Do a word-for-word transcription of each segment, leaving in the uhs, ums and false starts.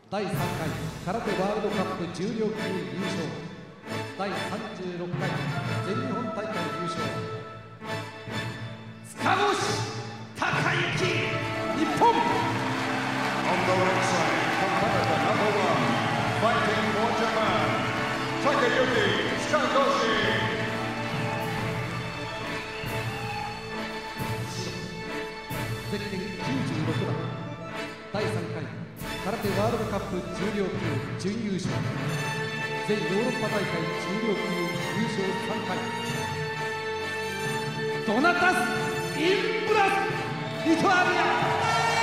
だいさんかい空手ワールドカップ重量級優勝、だいさんじゅうろっかい全日本大会優勝、塚越隆之、日本。 On the right side, competitor number one, fighting for Japan, Takayuki Tsukagoshi. ゼッケンきゅうじゅうろくばん、だいさんかい空手ワールドカップ重量級準優勝、全ヨーロッパ大会重量級優勝さんかい、ドナタス・インブラス、リトアニア。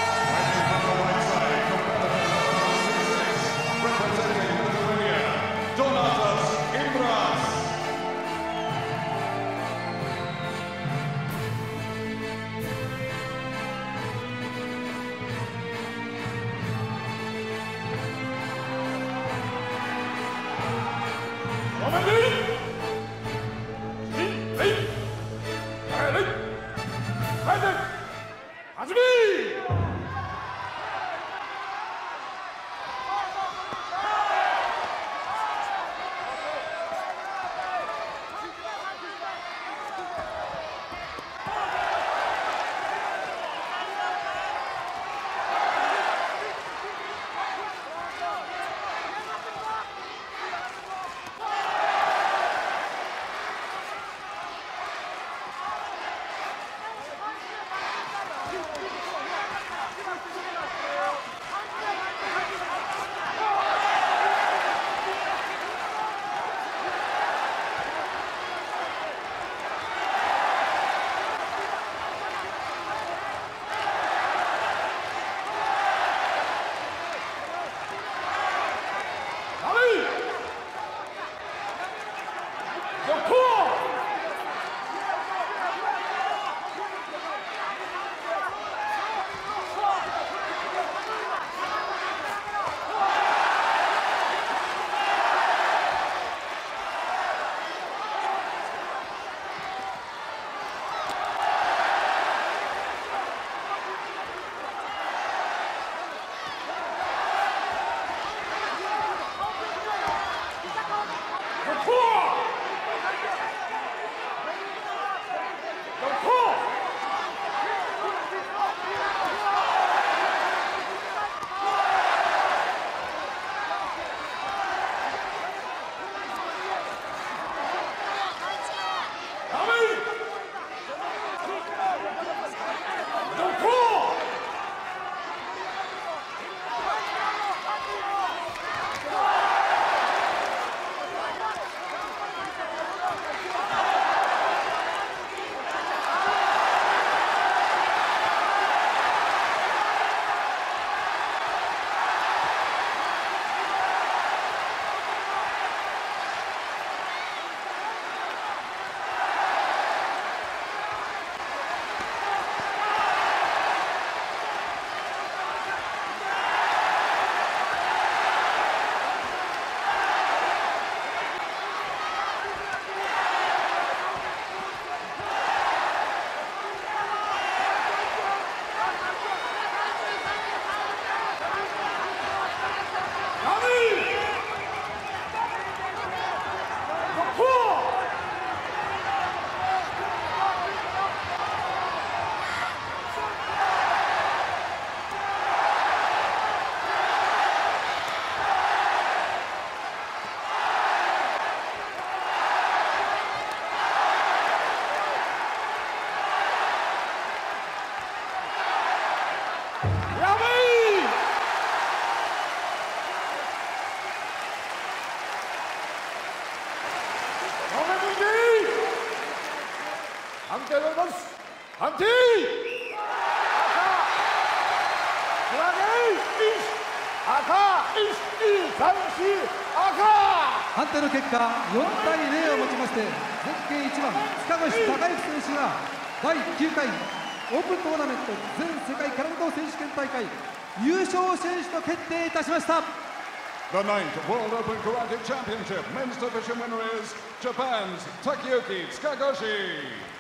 함께 놀면서 함께赤いちさんし赤。 判定の結果よんたいゼロをもちましてゼッケンいちばん塚越隆之選手がだいきゅうかいオープントーナメント全世界空手道選手権大会優勝選手と決定いたしました。 The ninth World Open Karate Championship men's division winner is Japan's Takayuki Tsukagoshi.